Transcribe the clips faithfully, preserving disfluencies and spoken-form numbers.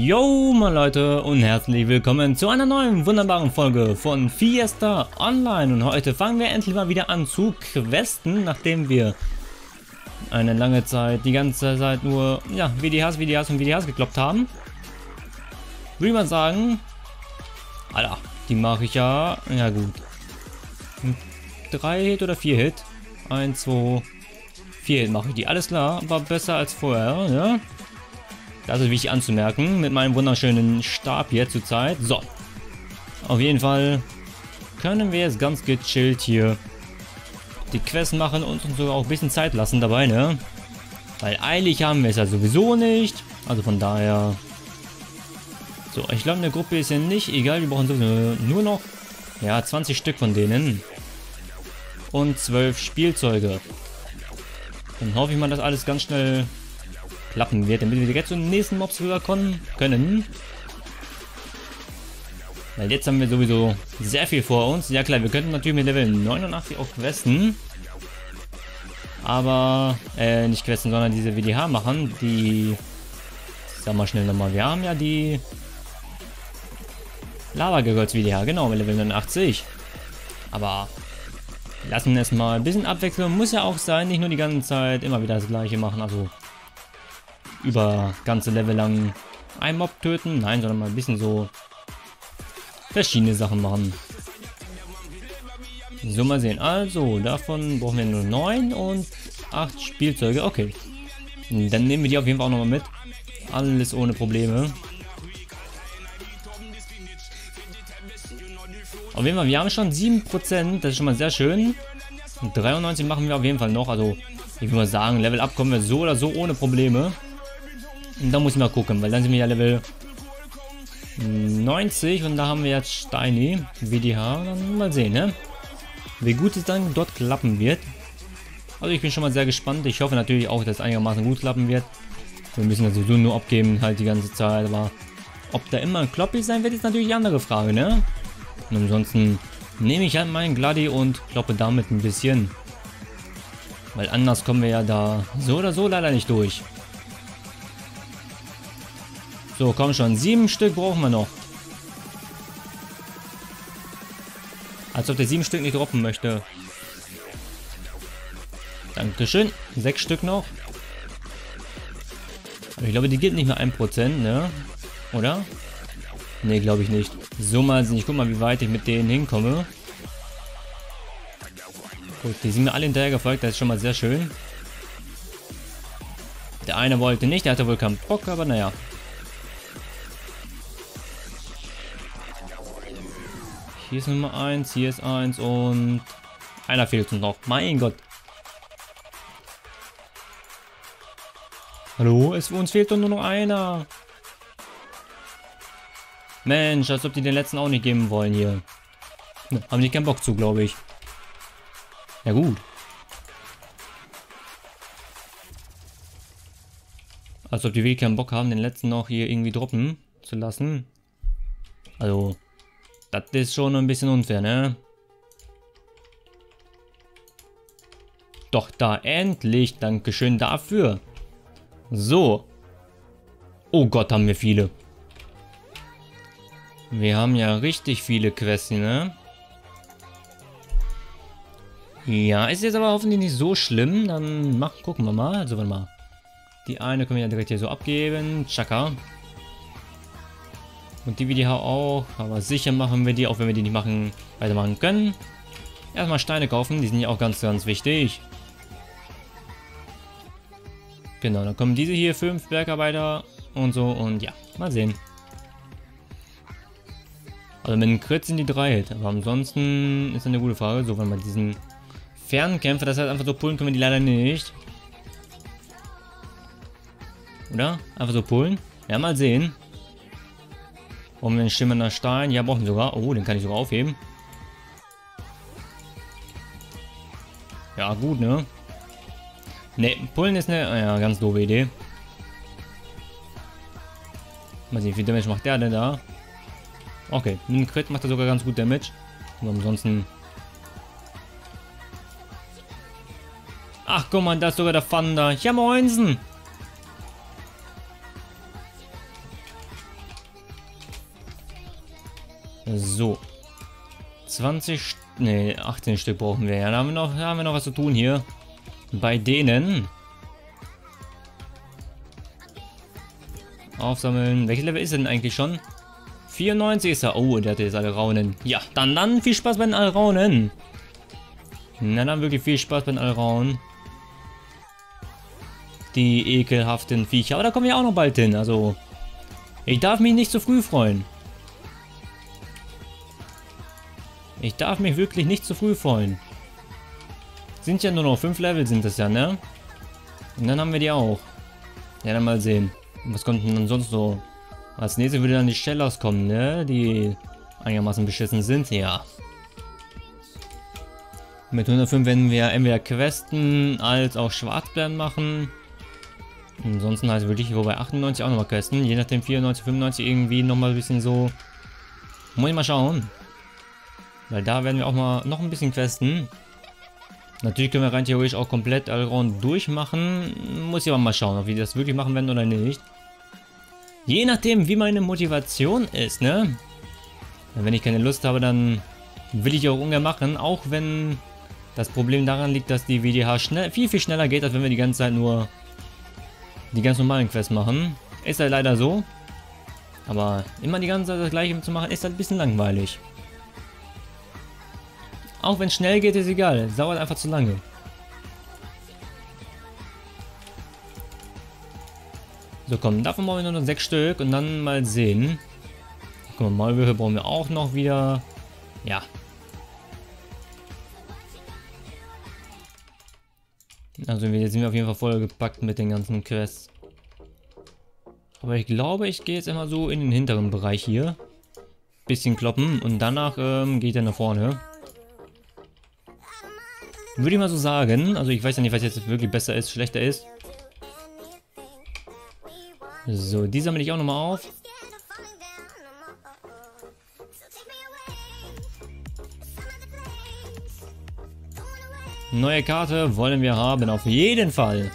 Yo, meine Leute, und herzlich willkommen zu einer neuen wunderbaren Folge von Fiesta Online. Und heute fangen wir endlich mal wieder an zu questen, nachdem wir eine lange Zeit, die ganze Zeit nur, ja, W D Hs, W D Hs und W D Hs gekloppt haben. Würde ich mal sagen, Alter, die mache ich ja, ja gut. drei Hit oder vier Hit? eins, zwei, vier Hit mache ich die, alles klar, war besser als vorher, ja. Das ist wichtig anzumerken, mit meinem wunderschönen Stab hier zur Zeit. So, auf jeden Fall können wir jetzt ganz gechillt hier die Quests machen und uns sogar auch ein bisschen Zeit lassen dabei, ne? Weil eilig haben wir es ja sowieso nicht. Also von daher... So, ich glaube, eine Gruppe ist ja nicht egal. Wir brauchen sowieso nur noch, ja, zwanzig Stück von denen. Und zwölf Spielzeuge. Dann hoffe ich mal, dass alles ganz schnell klappen wird, damit wir jetzt zu den nächsten Mobs rüberkommen können. Weil jetzt haben wir sowieso sehr viel vor uns. Ja klar, wir könnten natürlich mit Level neunundachtzig auch questen. Aber, äh, nicht questen, sondern diese W D H machen, die... Sag mal schnell nochmal, wir haben ja die... Lava-Girls W D H, genau, mit Level neunundachtzig. Aber... lassen es mal ein bisschen abwechseln, muss ja auch sein, nicht nur die ganze Zeit immer wieder das gleiche machen, also... über ganze Level lang einen Mob töten, nein, sondern mal ein bisschen so verschiedene Sachen machen. So, mal sehen. Also, davon brauchen wir nur neun und acht Spielzeuge. Okay. Dann nehmen wir die auf jeden Fall auch nochmal mit. Alles ohne Probleme. Auf jeden Fall, wir haben schon sieben Prozent. Das ist schon mal sehr schön. Und dreiundneunzig machen wir auf jeden Fall noch. Also, ich würde mal sagen, Level Up kommen wir so oder so ohne Probleme. Und da muss ich mal gucken, weil dann sind wir ja Level neunzig und da haben wir jetzt Steini, W D H, dann mal sehen, ne? Wie gut es dann dort klappen wird. Also ich bin schon mal sehr gespannt. Ich hoffe natürlich auch, dass es einigermaßen gut klappen wird. Wir müssen das sowieso nur abgeben, halt die ganze Zeit, aber ob da immer ein Kloppig sein wird, ist natürlich die andere Frage, ne? Und ansonsten nehme ich halt meinen Gladi und kloppe damit ein bisschen. Weil anders kommen wir ja da so oder so leider nicht durch. So, komm schon. Sieben Stück brauchen wir noch. Als ob der sieben Stück nicht droppen möchte. Dankeschön. Sechs Stück noch. Aber ich glaube, die gibt nicht mehr ein Prozent, ne? Oder? Ne, glaube ich nicht. So mal sehen. Ich guck mal, wie weit ich mit denen hinkomme. Gut, die sind mir alle hinterher gefolgt. Das ist schon mal sehr schön. Der eine wollte nicht. Der hatte wohl keinen Bock, aber naja. Hier ist Nummer eins, hier ist eins und einer fehlt uns noch. Mein Gott. Hallo, es uns fehlt doch nur noch einer. Mensch, als ob die den letzten auch nicht geben wollen hier. Haben die keinen Bock zu, glaube ich. Ja gut. Als ob die wirklich keinen Bock haben, den letzten noch hier irgendwie droppen zu lassen. Also... das ist schon ein bisschen unfair, ne? Doch da, endlich. Dankeschön dafür. So. Oh Gott, haben wir viele. Wir haben ja richtig viele Quests, ne? Ja, ist jetzt aber hoffentlich nicht so schlimm. Dann mach, gucken wir mal. Also, warte mal. Die eine können wir ja direkt hier so abgeben. Chaka. Und die W D H auch, aber sicher machen wir die, auch wenn wir die nicht machen, weitermachen können. Erstmal Steine kaufen, die sind ja auch ganz, ganz wichtig. Genau, dann kommen diese hier, fünf Bergarbeiter und so und ja, mal sehen. Also mit dem Crit sind die drei Hit, aber ansonsten ist eine gute Frage. So, wenn wir diesen Fernkämpfer, das heißt einfach so pullen können wir die leider nicht. Oder? Einfach so pullen? Ja, mal sehen. Um den schimmernder Stein. Ja, brauchen wir sogar. Oh, den kann ich sogar aufheben. Ja, gut, ne? Ne, pullen ist eine ja, ganz doofe Idee. Mal sehen, wie viel Damage macht der denn da? Okay, mit dem Crit macht er sogar ganz gut Damage. Und ansonsten... Ach, guck mal, da ist sogar der F Thunder. Ja, moinsen! zwanzig, ne, achtzehn Stück brauchen wir. Ja, da haben wir noch, da haben wir noch was zu tun hier. Bei denen. Aufsammeln. Welches Level ist denn eigentlich schon? vierundneunzig ist er. Oh, der hat jetzt alle Raunen. Ja, dann, dann viel Spaß bei den Alraunen. Na dann wirklich viel Spaß bei den Alraunen. Die ekelhaften Viecher. Aber da kommen wir auch noch bald hin. Also, ich darf mich nicht zu früh freuen. Ich darf mich wirklich nicht zu früh freuen. Sind ja nur noch fünf Level sind das ja, ne? Und dann haben wir die auch. Ja, dann mal sehen. Was kommt denn dann sonst so? Als nächstes würde dann die Shellers kommen, ne? Die einigermaßen beschissen sind, ja. Mit hundertfünf werden wir entweder Questen als auch Schwarzbären machen. Ansonsten halt würde ich wobei achtundneunzig auch nochmal questen. Je nachdem vierundneunzig, fünfundneunzig irgendwie nochmal ein bisschen so. Muss ich mal schauen. Weil da werden wir auch mal noch ein bisschen questen. Natürlich können wir rein theoretisch auch komplett Allround durchmachen. Muss ich aber mal schauen, ob wir das wirklich machen werden oder nicht. Je nachdem, wie meine Motivation ist, ne? Wenn ich keine Lust habe, dann will ich auch ungern machen. Auch wenn das Problem daran liegt, dass die W D H schnell, viel, viel schneller geht, als wenn wir die ganze Zeit nur die ganz normalen Quests machen. Ist halt leider so. Aber immer die ganze Zeit das gleiche zu machen, ist halt ein bisschen langweilig. Auch wenn es schnell geht, ist egal. Es dauert einfach zu lange. So, komm, davon brauchen wir nur noch sechs Stück und dann mal sehen. Guck mal, Maulwürfe brauchen wir auch noch wieder. Ja. Also jetzt sind wir auf jeden Fall voll gepackt mit den ganzen Quests. Aber ich glaube, ich gehe jetzt immer so in den hinteren Bereich hier. Bisschen kloppen und danach ähm, geht er nach vorne. Würde ich mal so sagen. Also ich weiß ja nicht, was jetzt wirklich besser ist, schlechter ist. So, die sammle ich auch nochmal auf. Neue Karte wollen wir haben, auf jeden Fall.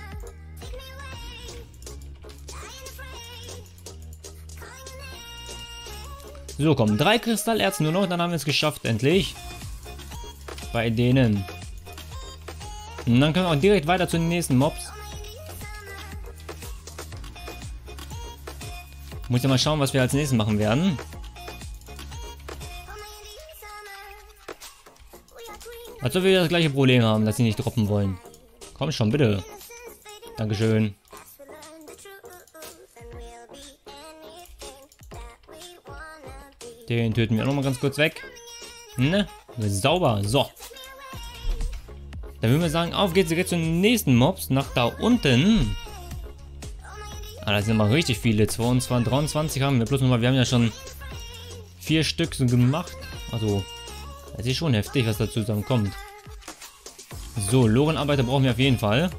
So, komm, drei Kristallerz nur noch, dann haben wir es geschafft, endlich. Bei denen. Und dann können wir auch direkt weiter zu den nächsten Mobs. Muss ja mal schauen, was wir als nächstes machen werden. Als ob wir das gleiche Problem haben, dass sie nicht droppen wollen. Komm schon, bitte. Dankeschön. Den töten wir auch noch mal ganz kurz weg. Ne? Sauber. So. Dann würden wir sagen, auf geht's direkt zu den nächsten Mobs. Nach da unten. Ah, da sind mal richtig viele. zweiundzwanzig, dreiundzwanzig haben wir. Plus nochmal, wir haben ja schon vier Stück so gemacht. Also, das ist schon heftig, was dazu dann kommt. So, Lorenarbeiter brauchen wir auf jeden Fall.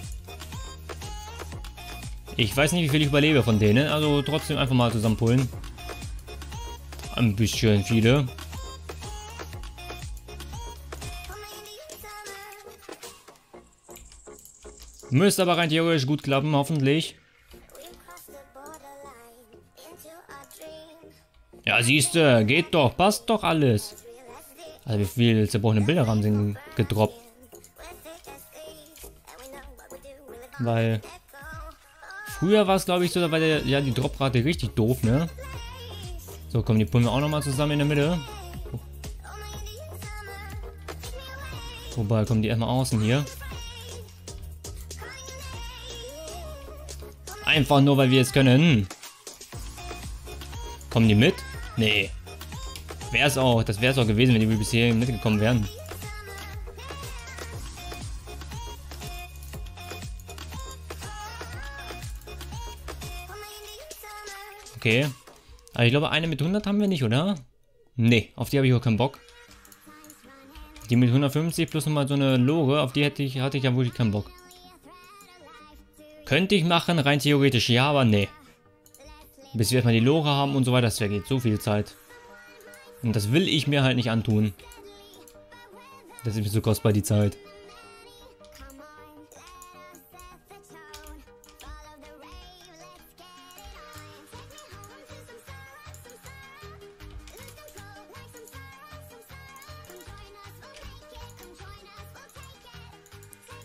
Ich weiß nicht, wie viel ich überlebe von denen. Also trotzdem einfach mal zusammenpullen. Ein bisschen viele. Müsste aber rein theoretisch gut klappen, hoffentlich. Ja, siehst du, geht doch, passt doch alles. Also wie viel zerbrochene Bilder haben sie gedroppt. Weil früher war es, glaube ich, so, da war der, ja, die Droprate richtig doof, ne? So, komm, die pullen wir auch nochmal zusammen in der Mitte. Wobei, kommen die erstmal außen hier. Einfach nur, weil wir es können. Kommen die mit? Nee. Wäre es auch. Das wäre es auch gewesen, wenn die bisher mitgekommen wären. Okay. Aber ich glaube, eine mit hundert haben wir nicht, oder? Nee, auf die habe ich auch keinen Bock. Die mit hundertfünfzig plus nochmal so eine Lore, auf die hätte ich, hatte ich ja wohl keinen Bock. Könnte ich machen, rein theoretisch ja, aber nee. Bis wir erstmal die Lore haben und so weiter, das vergeht so viel Zeit. Und das will ich mir halt nicht antun. Das ist mir so kostbar, die Zeit.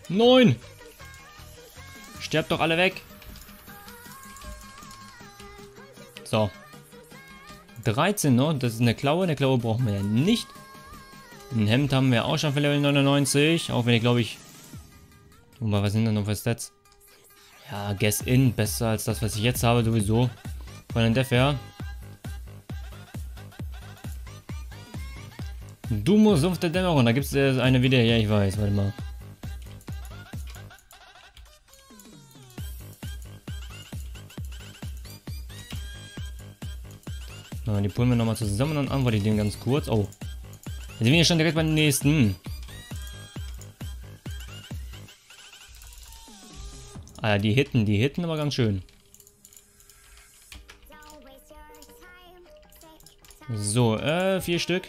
Neun! Sterbt doch alle weg! So. dreizehn noch, das ist eine Klaue. Eine Klaue brauchen wir ja nicht. Ein Hemd haben wir auch schon für Level neunundneunzig. Auch wenn ich glaube ich... Guck mal, was sind denn noch für Stats? Ja, Guess In. Besser als das, was ich jetzt habe, sowieso. Von den Def her. Dumo Sumpf der Dämmerung. Da gibt es eine wieder. Ja, ich weiß. Warte mal. Na, die pullen wir nochmal zusammen und antworte ich den ganz kurz. Oh. Jetzt sind wir schon direkt beim nächsten. Ah ja, die hitten, die hitten aber ganz schön. So, äh, vier Stück.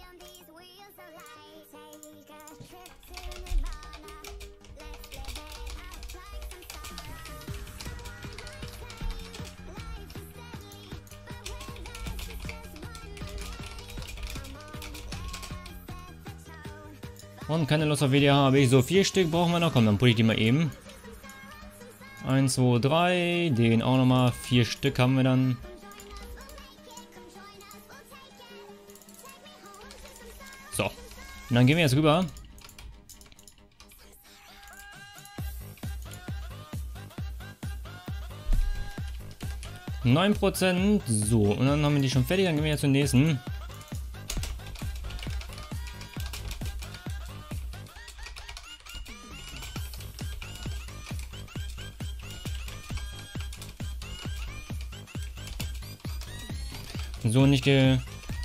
Und keine Lust auf W D H habe ich. So, vier Stück brauchen wir noch. Komm, dann pull ich die mal eben. eins, zwei, drei. Den auch nochmal. Vier Stück haben wir dann. So. Und dann gehen wir jetzt rüber. neun Prozent. So, und dann haben wir die schon fertig. Dann gehen wir jetzt zum nächsten. So, nicht ge...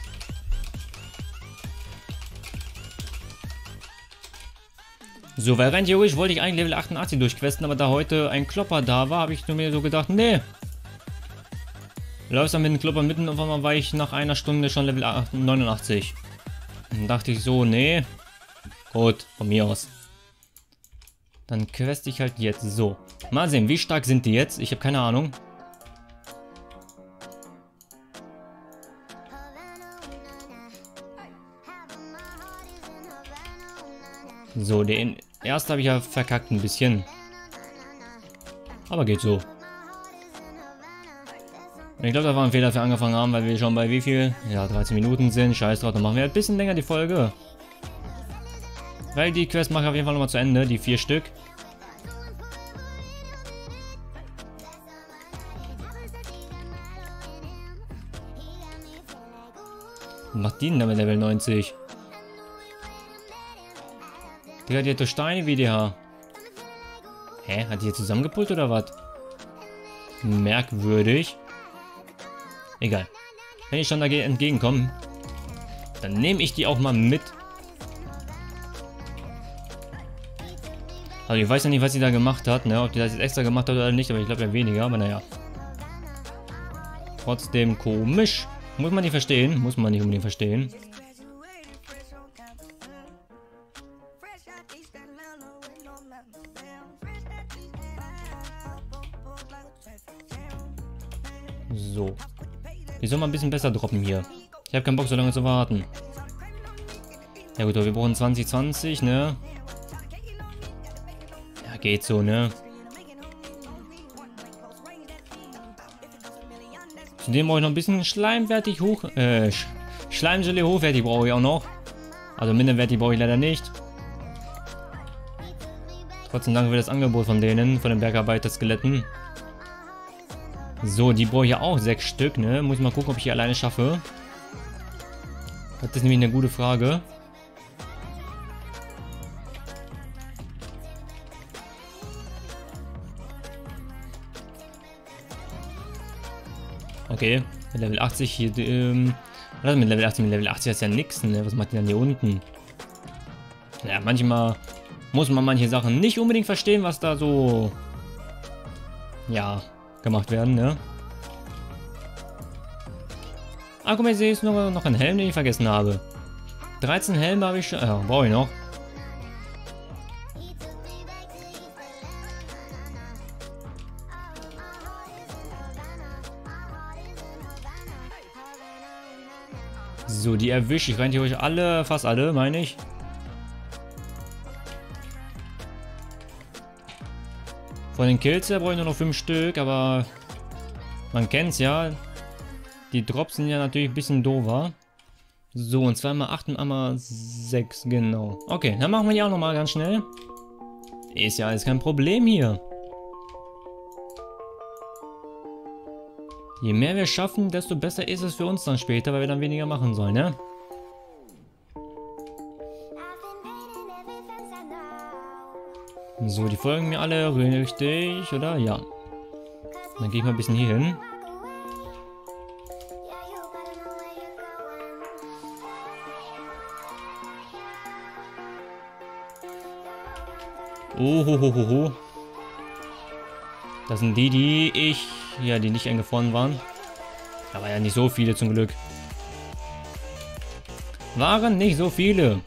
So, weil rein theoretisch wollte ich eigentlich Level achtundachtzig durchquesten, aber da heute ein Klopper da war, habe ich mir so gedacht, nee. Läufst dann mit dem Klopper mitten und auf einmal war ich nach einer Stunde schon Level neunundachtzig. Dann dachte ich so, nee. Gut, von mir aus. Dann quest ich halt jetzt so. Mal sehen, wie stark sind die jetzt? Ich habe keine Ahnung. So, den erst habe ich ja verkackt ein bisschen. Aber geht so. Ich glaube, da war ein Fehler, dass wir angefangen haben, weil wir schon bei wie viel? Ja, dreizehn Minuten sind. Scheiß drauf, dann machen wir ein bisschen länger die Folge. Weil die Quest mache ich auf jeden Fall nochmal zu Ende, die vier Stück. Macht die denn damit Level neunzig? Digga, die hat doch Steine wie D H. Hä? Hat die hier zusammengepult oder was? Merkwürdig. Egal. Wenn ich schon dagegen entgegenkomme, dann nehme ich die auch mal mit. Also ich weiß ja nicht, was sie da gemacht hat, ne? Ob die das jetzt extra gemacht hat oder nicht, aber ich glaube ja weniger, aber naja. Trotzdem komisch. Muss man nicht verstehen. Muss man nicht unbedingt verstehen. So. Die soll mal ein bisschen besser droppen hier. Ich habe keinen Bock, so lange zu warten. Ja gut, aber wir brauchen zwanzig zwanzig, ne? Ja, geht so, ne? Zudem brauche ich noch ein bisschen schleimwertig hoch... Äh, Sch Schleimgelee hochwertig brauche ich auch noch. Also minderwertig brauche ich leider nicht. Trotzdem danke für das Angebot von denen, von den Bergarbeiter-Skeletten. So, die brauche ich ja auch sechs Stück, ne? Muss ich mal gucken, ob ich die alleine schaffe. Das ist nämlich eine gute Frage. Okay, mit Level achtzig hier, ähm... Was mit Level achtzig? Mit Level achtzig ist ja nix, ne? Was macht die dann hier unten? Ja, manchmal muss man manche Sachen nicht unbedingt verstehen, was da so... Ja... gemacht werden, ne? Ah, guck mal, ich sehe jetzt noch, noch einen Helm, den ich vergessen habe. dreizehn Helme habe ich schon. Ja, brauche ich noch. So, die erwische ich rein theoretisch alle, fast alle, meine ich. Von den Kills her brauche ich nur noch fünf Stück, aber man kennt's ja. Die Drops sind ja natürlich ein bisschen doofer. So, und zweimal acht und einmal sechs, genau. Okay, dann machen wir die auch nochmal ganz schnell. Ist ja alles kein Problem hier. Je mehr wir schaffen, desto besser ist es für uns dann später, weil wir dann weniger machen sollen, ne? So, die folgen mir alle richtig, oder? Ja. Dann gehe ich mal ein bisschen hier hin. Oh, ho, ho, ho, ho. Das sind die, die ich... Ja, die nicht eingefroren waren. Aber ja, nicht so viele zum Glück. Waren nicht so viele.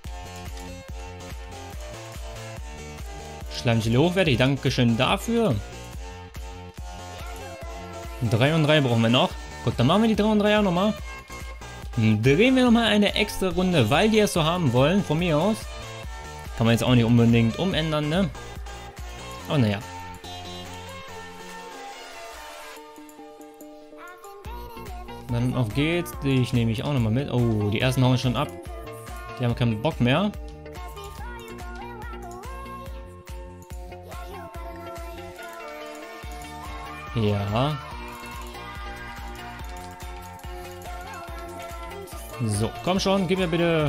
Schleimgelee hochwertig, dankeschön dafür. drei und drei brauchen wir noch. Gut, dann machen wir die drei und drei auch nochmal. Drehen wir nochmal eine extra Runde, weil die es so haben wollen, von mir aus. Kann man jetzt auch nicht unbedingt umändern, ne? Aber naja. Dann auf geht's. Ich nehme ich auch nochmal mit. Oh, die ersten hauen schon ab. Die haben keinen Bock mehr. Ja. So, komm schon, gib mir bitte.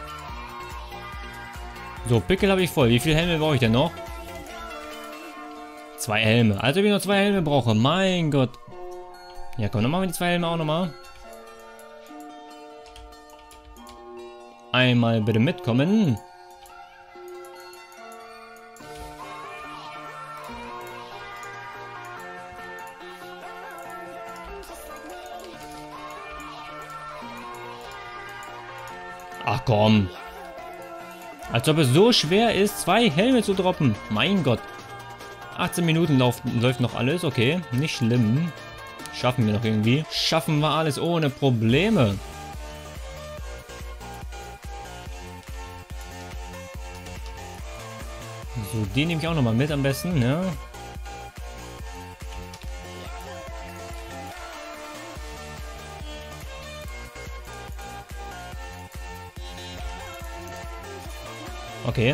So, Pickel habe ich voll. Wie viele Helme brauche ich denn noch? Zwei Helme. Also, wenn ich noch zwei Helme brauche. Mein Gott. Ja, komm, dann machen wir die zwei Helme auch nochmal. Einmal bitte mitkommen. Ach komm. Als ob es so schwer ist, zwei Helme zu droppen. Mein Gott. achtzehn Minuten lauf, läuft noch alles. Okay, nicht schlimm. Schaffen wir noch irgendwie. Schaffen wir alles ohne Probleme. So, den nehme ich auch nochmal mit am besten, ne? Okay.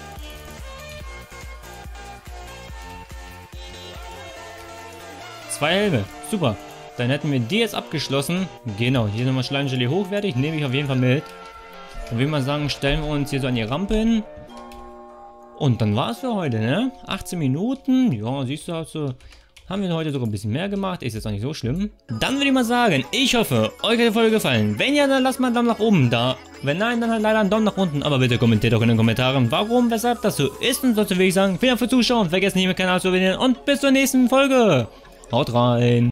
Zwei Helme. Super. Dann hätten wir die jetzt abgeschlossen. Genau, hier nochmal Schleimgelee hochwertig. Nehme ich auf jeden Fall mit. Dann würde ich mal sagen, stellen wir uns hier so an die Rampe hin. Und dann war es für heute, ne? achtzehn Minuten. Ja, siehst du, also haben wir heute sogar ein bisschen mehr gemacht. Ist jetzt auch nicht so schlimm. Dann würde ich mal sagen, ich hoffe, euch hat die Folge gefallen. Wenn ja, dann lasst mal einen Daumen nach oben da. Wenn nein, dann halt leider einen Daumen nach unten. Aber bitte kommentiert auch in den Kommentaren, warum, weshalb das so ist. Und sonst würde ich sagen, vielen Dank fürs Zuschauen. Vergesst nicht, meinen Kanal zu abonnieren. Und bis zur nächsten Folge. Haut rein.